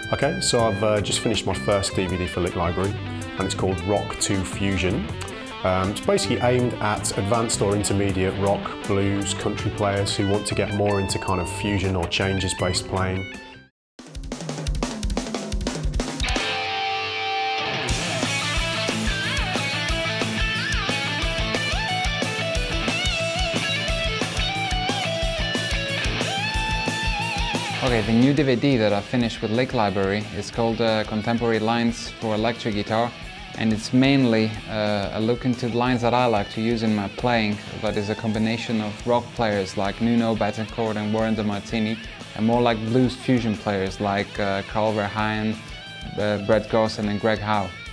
Okay, so I've just finished my first DVD for Licklibrary, and it's called Rock 2 Fusion. It's basically aimed at advanced or intermediate rock, blues, country players who want to get more into kind of fusion or changes-based playing. Okay, the new DVD that I finished with Licklibrary is called Contemporary Lines for Electric Guitar, and it's mainly a look into the lines that I like to use in my playing, that is a combination of rock players like Nuno Bettencourt and Warren DeMartini, and more like blues fusion players like Carl Verheyen, Brett Gosselin and Greg Howe.